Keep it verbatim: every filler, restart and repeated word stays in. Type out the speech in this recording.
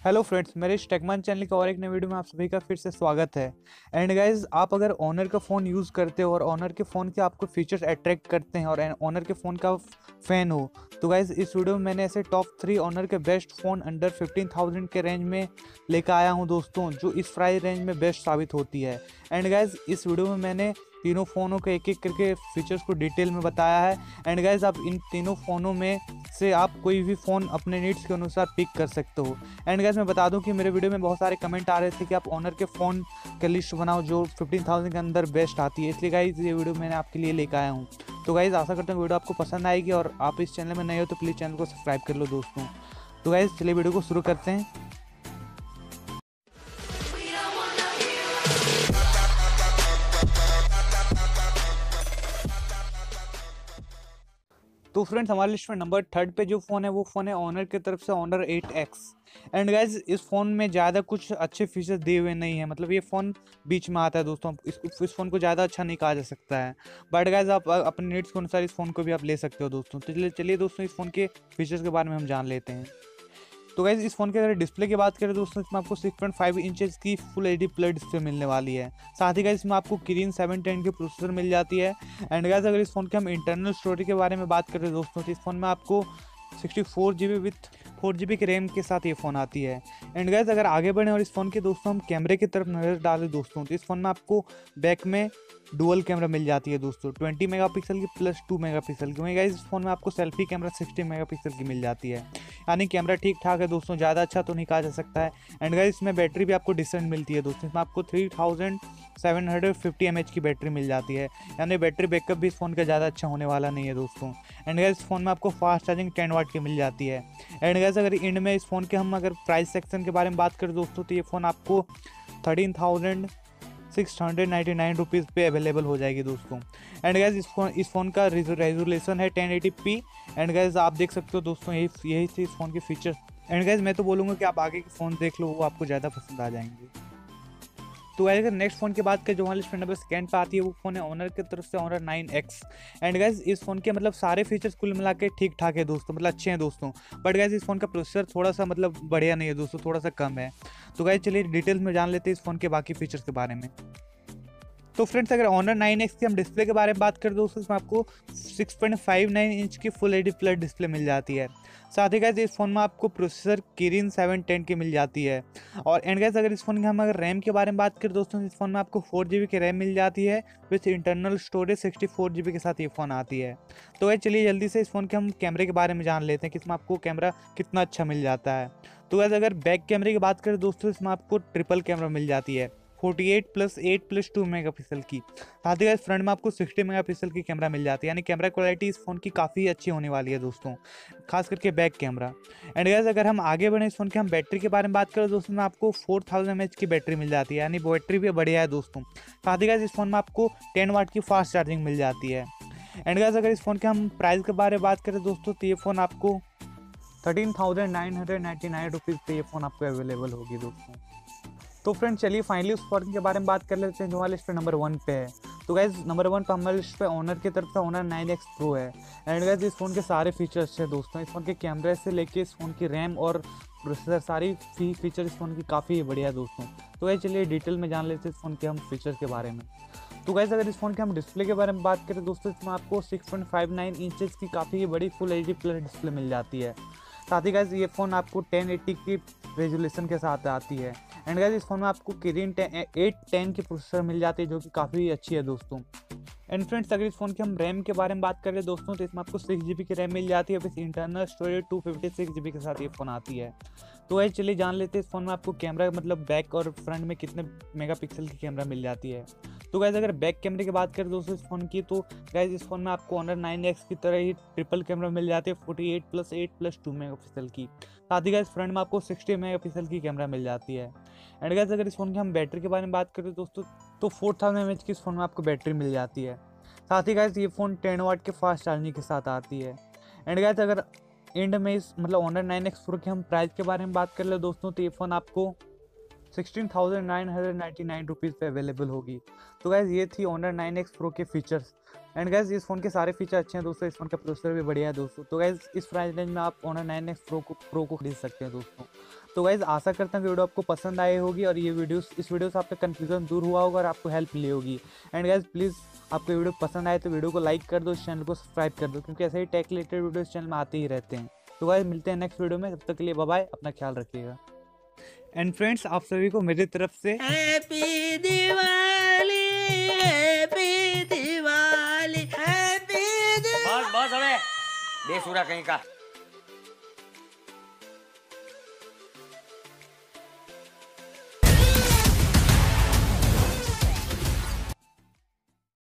Hello friends, मेरे इस टेकमन channel के और एक नए वीडियो में आप सभी का फिर से स्वागत है। एंड गाइज, आप अगर ऑनर का फ़ोन यूज़ करते हो और ऑनर के फ़ोन के आपको फीचर्स अट्रैक्ट करते हैं और ऑनर के फ़ोन का फ़ैन हो, तो गाइज इस वीडियो में मैंने ऐसे टॉप थ्री ऑनर के best phone under fifteen thousand के रेंज में लेकर आया हूँ दोस्तों, जो इस प्राइस रेंज में बेस्ट साबित होती है। एंड गाइज, इस वीडियो में मैंने तीनों फ़ोनों के एक एक करके फीचर्स को डिटेल में बताया है। एंड गाइज, आप इन तीनों फ़ोनों में से आप कोई भी फ़ोन अपने नीड्स के अनुसार पिक कर सकते हो। एंड गाइज, मैं बता दूं कि मेरे वीडियो में बहुत सारे कमेंट आ रहे थे कि आप ऑनर के फ़ोन के लिस्ट बनाओ जो फिफ्टीन थाउजेंड के अंदर बेस्ट आती है, इसलिए गाइज ये वीडियो मैंने आपके लिए लेकर आया हूँ। तो गाइज, आशा करता हूँ वीडियो आपको पसंद आएगी और आप इस चैनल में नए हो तो प्लीज़ चैनल को सब्सक्राइब कर लो दोस्तों। तो गाइज, चलिए वीडियो को शुरू करते हैं। तो फ्रेंड्स, हमारी लिस्ट में नंबर थर्ड पे जो फ़ोन है वो फ़ोन है ऑनर की तरफ से Honor eight X. And guys, इस फ़ोन में ज़्यादा कुछ अच्छे फीचर्स दिए हुए नहीं है, मतलब ये फ़ोन बीच में आता है दोस्तों। इस इस फ़ोन को ज़्यादा अच्छा नहीं कहा जा सकता है, बट गाइज आप अपने नीड्स के अनुसार इस फ़ोन को भी आप ले सकते हो दोस्तों। तो चलिए चलिए दोस्तों, इस फ़ोन के फीचर्स के बारे में हम जान लेते हैं। तो गाइज, इस फ़ोन के अगर डिस्प्ले की बात करें दोस्तों, इसमें आपको सिक्स पॉइंट फाइव इंचेस की full H D plus display मिलने वाली है। साथ ही गाइज, इसमें आपको किरिन सेवन टेन की प्रोसेसर मिल जाती है। एंड गाइज, अगर इस फ़ोन के हम इंटरनल स्टोरेज के बारे में बात करें दोस्तों, तो इस फ़ोन में आपको sixty four G B with four G B के रैम के साथ ये फ़ोन आती है। एंड गाइज, अगर आगे बढ़ें और इस फ़ोन के दोस्तों हम कैमरे की तरफ नज़र डालें दोस्तों, तो इस फ़ोन में आपको बैक में डुअल कैमरा मिल जाती है दोस्तों, ट्वेंटी मेगापिक्सल की प्लस टू मेगापिक्सल की। वहीं गाइज, इस फ़ोन में आपको सेल्फी कैमरा सिक्सटी मेगापिक्सल की मिल जाती है, यानी कैमरा ठीक ठाक है दोस्तों, ज़्यादा अच्छा तो नहीं कहा जा सकता है। एंड गाइज, इसमें बैटरी भी आपको डिसेंट मिलती है दोस्तों, इसमें आपको three thousand seven hundred fifty M H की बैटरी मिल जाती है, यानी बैटरी बैकअप भी इस फ़ोन का ज़्यादा अच्छा होने वाला नहीं है दोस्तों। एंड गाइज, इस फ़ोन में आपको फास्ट चार्जिंग टेन वाट की मिल जाती है। एंड गाइज, अगर इंड में इस फ़ोन के हम अगर प्राइस सेक्शन के बारे में बात करें दोस्तों, तो ये फ़ोन आपको thirteen thousand six hundred ninety nine rupees पे अवेलेबल हो जाएगी दोस्तों। एंड गाइज, इस फोन इस फ़ोन का रेजोल्यूशन है ten eighty P. And guys, आप देख सकते हो दोस्तों, यही यही थी इस फ़ोन के फीचर। एंड गाइज, मैं तो बोलूँगा कि आप आगे के फ़ोन देख लो, वो आपको ज़्यादा पसंद आ जाएंगे। तो गाइज, अगर नेक्स्ट फ़ोन की बात करें जो हमारी लिस्ट में नंबर सेकंड पे आती है, वो फ़ोन है ऑनर की तरफ से Honor nine X. And guys, इस फ़ोन के मतलब सारे फीचर्स कुल मिला के ठीक ठाक है दोस्तों, मतलब अच्छे हैं दोस्तों। बट गाइज, इस फ़ोन का प्रोसेसर थोड़ा सा मतलब बढ़िया नहीं है दोस्तों, थोड़ा सा कम है। तो गाइज, चलिए डिटेल्स में जान लेते हैं इस फ़ोन के बाकी फीचर्स के बारे में। तो फ्रेंड्स, अगर ऑनर नाइन एक्स की हम डिस्प्ले के बारे में बात करें दोस्तों, इसमें आपको six point five nine inch की full H D plus display मिल जाती है। साथ ही गाइस, इस फ़ोन में आपको प्रोसेसर किरिन सेवन टेन की मिल जाती है। और एंड गाइस, अगर इस फ़ोन की हम अगर रैम के बारे में बात करें दोस्तों, इस फ़ोन में आपको फोर जी बी की रैम मिल जाती है with internal storage sixty four G B के साथ ये फ़ोन आती है। तो गाइस, चलिए जल्दी से इस फ़ोन के हम कैमरे के बारे में जान लेते हैं कि इसमें आपको कैमरा कितना अच्छा मिल जाता है। तो गाइस, अगर बैक कैमरे की बात करें दोस्तों, इसमें आपको ट्रिपल कैमरा मिल जाती है forty eight plus eight plus two megapixel की। साथ ही फ्रंट में आपको सिक्सटी मेगापिक्सल की कैमरा मिल जाती है, यानी कैमरा क्वालिटी इस फ़ोन की काफ़ी अच्छी होने वाली है दोस्तों, खास करके बैक कैमरा। एंड गाइस, अगर हम आगे बढ़ें इस फ़ोन के हम बैटरी के बारे में बात करें दोस्तों, में आपको फोर थाउजेंड एम एच की बैटरी मिल जाती है, यानी बैटरी भी बढ़िया है दोस्तों। साथ ही गाइस, इस फ़ोन में आपको टेन वाट की फास्ट चार्जिंग मिल जाती है। एंड गाइस, अगर इस फ़ोन के हम प्राइस के बारे में बात करें दोस्तों, तो ये फ़ोन आपको thirteen thousand nine hundred ninety nine rupees पे ये फ़ोन आपको अवेलेबल होगी दोस्तों। तो फ्रेंड, चलिए फाइनली उस फ़ोन के बारे में बात कर लेते हैं जो हमारी लिस्ट पे नंबर वन पे है। तो गाइज, नंबर वन पे हमारी लिस्ट पे ऑनर की तरफ से ऑनर नाइन एक्स प्रो है। एंड गाइज, इस फ़ोन के सारे फीचर्स अच्छे हैं दोस्तों, इस फ़ोन के कैमरे से लेके इस फ़ोन की रैम और प्रोसेसर, सारी फी फीचर इस फ़ोन की काफ़ी बढ़िया है दोस्तों। तो गाइज, चलिए डिटेल में जान लेते हैं इस फ़ोन के हम फीचर्स के बारे में। तो गाइज, अगर इस फ़ोन के हम डिस्प्ले के बारे में बात करें दोस्तों, इसमें आपको six point five nine inches की काफ़ी बड़ी full H D plus display मिल जाती है। साथ ही गाइज, ये फ़ोन आपको टेन एटी की रेजोल्यूशन के साथ आती है। एंड गाइज, इस फ़ोन में आपको किरिन एट टेन की प्रोसेसर मिल जाती है, जो कि काफ़ी अच्छी है दोस्तों। एंड फ्रेंड्स, अगर इस फ़ोन के हम रैम के बारे में बात करें दोस्तों, तो इसमें आपको सिक्स जी बी की रैम मिल जाती है, with internal storage two fifty six G B के साथ ये फ़ोन आती है। तो गाइज, चलिए जान लेते हैं इस फ़ोन में आपको कैमरा मतलब बैक और फ्रंट में कितने मेगापिक्सल की कैमरा मिल जाती है। तो गाइज, अगर बैक कैमरे की बात करें दोस्तों इस फ़ोन की, तो गाइज इस फ़ोन में आपको ऑनर नाइन एक्स की तरह ही ट्रिपल कैमरा मिल जाती है, forty eight plus eight plus two megapixel की। साथ ही गाइज, फ्रंट में आपको सिक्सटी मेगापिक्सल की कैमरा मिल जाती है। एंड गाइज, अगर इस फ़ोन की हम बैटरी के बारे में बात करें दोस्तों, तो फोर थाउजेंड एम एच की इस फ़ोन में आपको बैटरी मिल जाती है। साथ ही गाइज, ये फ़ोन टेन वाट के फास्ट चार्जिंग के साथ आती है। एंड गाइज, अगर एंड में इस मतलब ऑनर नाइन एक्स प्रो के हम प्राइस के बारे में बात कर ले दोस्तों, तो ये फ़ोन आपको sixteen thousand nine hundred ninety nine rupees पे अवेलेबल होगी। तो गाइज, ये थी ऑनर नाइन एक्स प्रो के फीचर्स। एंड गैस इस फोन के सारे फीचर अच्छे हैं दोस्तों, इस फोन का प्रोसेसर भी बढ़िया है दोस्तों। तो गैस इस प्राइस रेंज में आप ऑनर नाइन एक्स प्रो को प्रो को खरीद सकते हैं दोस्तों। तो गैस आशा करता हूँ वीडियो आपको पसंद आई होगी और ये वीडियो इस वीडियो से आपका कन्फ्यूजन दूर हुआ होगा और आपको हेल्प मिली होगी। एंड गैस प्लीज़ आपको वीडियो पसंद आए तो वीडियो को लाइक कर दो, इस चैनल को सब्सक्राइब कर दो, क्योंकि ऐसे ही टेक रिलेटेड वीडियो इस चैनल में आते ही रहते हैं। तो गैस मिलते हैं नेक्स्ट वीडियो में, तब तक के लिए बाय बाय, अपना ख्याल रखिएगा। एंड फ्रेंड्स आप सभी को मेरी तरफ से happy Diwali, happy Diwali, happy Diwali. बस बस अबे बेसुरा कहीं का।